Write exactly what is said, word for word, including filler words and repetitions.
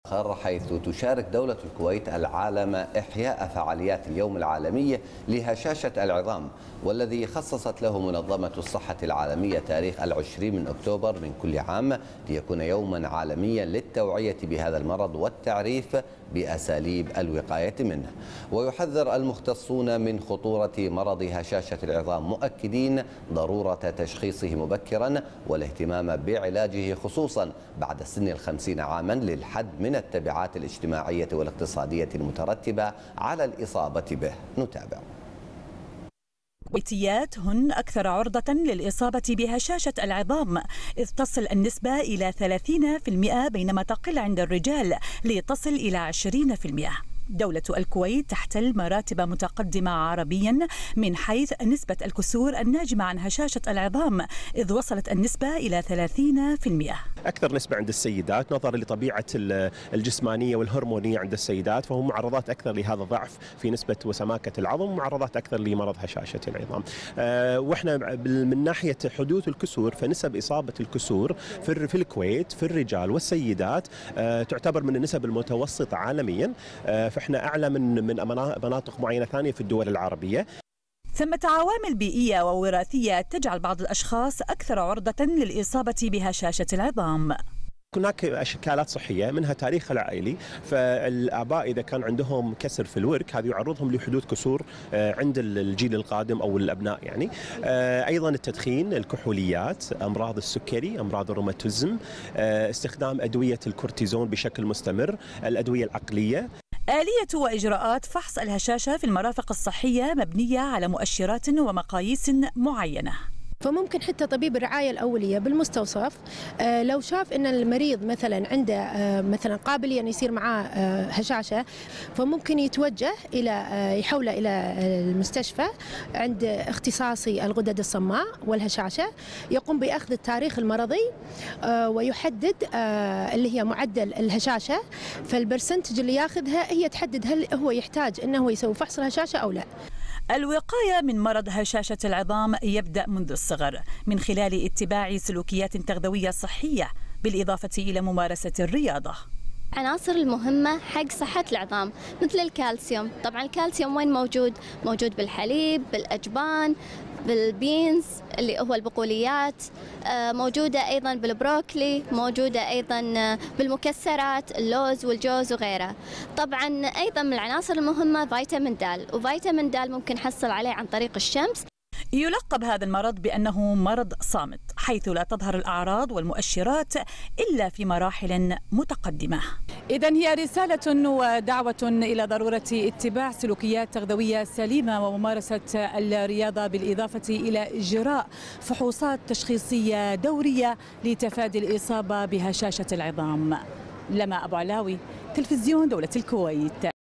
آخر، حيث تشارك دولة الكويت العالم إحياء فعاليات اليوم العالمي لهشاشة العظام، والذي خصصت له منظمة الصحة العالمية تاريخ العشرين من أكتوبر من كل عام ليكون يوما عالميا للتوعية بهذا المرض والتعريف بأساليب الوقاية منه. ويحذر المختصون من خطورة مرض هشاشة العظام، مؤكدين ضرورة تشخيصه مبكرا والاهتمام بعلاجه خصوصا بعد سن الخمسين عاما للحد من التبعات الاجتماعية والاقتصادية المترتبة على الإصابة به. نتابع. الكويتيات هن أكثر عرضة للإصابة بهشاشة العظام، إذ تصل النسبة إلى ثلاثين بالمئة بينما تقل عند الرجال لتصل إلى عشرين بالمئة. دولة الكويت تحتل مراتب متقدمة عربيا من حيث نسبة الكسور الناجمة عن هشاشة العظام، إذ وصلت النسبة إلى ثلاثين بالمئة. أكثر نسبة عند السيدات نظرا لطبيعة الجسمانية والهرمونية عند السيدات، فهم معرضات أكثر لهذا الضعف في نسبة وسماكة العظم، ومعرضات أكثر لمرض هشاشة العظام. أه وإحنا من ناحية حدوث الكسور، فنسب إصابة الكسور في الكويت في الرجال والسيدات أه تعتبر من النسب المتوسطة عالميا، أه فإحنا أعلى من من مناطق معينة ثانية في الدول العربية. ثمة عوامل بيئية ووراثية تجعل بعض الأشخاص أكثر عرضة للإصابة بهشاشة العظام. هناك اشكالات صحيه منها تاريخ العائلي، فالاباء اذا كان عندهم كسر في الورك هذا يعرضهم لحدوث كسور عند الجيل القادم او الابناء يعني. ايضا التدخين، الكحوليات، امراض السكري، امراض الروماتيزم، استخدام ادويه الكورتيزون بشكل مستمر، الادويه العقليه. آلية وإجراءات فحص الهشاشة في المرافق الصحية مبنية على مؤشرات ومقاييس معينة. فممكن حتى طبيب الرعاية الأولية بالمستوصف لو شاف أن المريض مثلا عنده مثلا قابلية أن يصير معاه هشاشة، فممكن يتوجه إلى يحوله إلى المستشفى عند اختصاصي الغدد الصماء والهشاشة، يقوم بأخذ التاريخ المرضي ويحدد اللي هي معدل الهشاشة، فالبرسنتج اللي ياخذها هي تحدد هل هو يحتاج أنه يسوي فحص الهشاشة أو لا. الوقاية من مرض هشاشة العظام يبدأ منذ الصغر من خلال اتباع سلوكيات تغذوية صحية، بالإضافة إلى ممارسة الرياضة. عناصر المهمة حق صحة العظام مثل الكالسيوم. طبعا الكالسيوم وين موجود؟ موجود بالحليب، بالأجبان، بالبينز اللي هو البقوليات، موجودة أيضا بالبروكلي، موجودة أيضا بالمكسرات، اللوز والجوز وغيره. طبعا أيضا من العناصر المهمة فيتامين د، وفيتامين د ممكن نحصل عليه عن طريق الشمس. يلقب هذا المرض بأنه مرض صامت، حيث لا تظهر الأعراض والمؤشرات إلا في مراحل متقدمة. إذن هي رسالة ودعوة إلى ضرورة اتباع سلوكيات تغذوية سليمة وممارسة الرياضة، بالإضافة إلى إجراء فحوصات تشخيصية دورية لتفادي الإصابة بهشاشة العظام. لما أبو علاوي، تلفزيون دولة الكويت.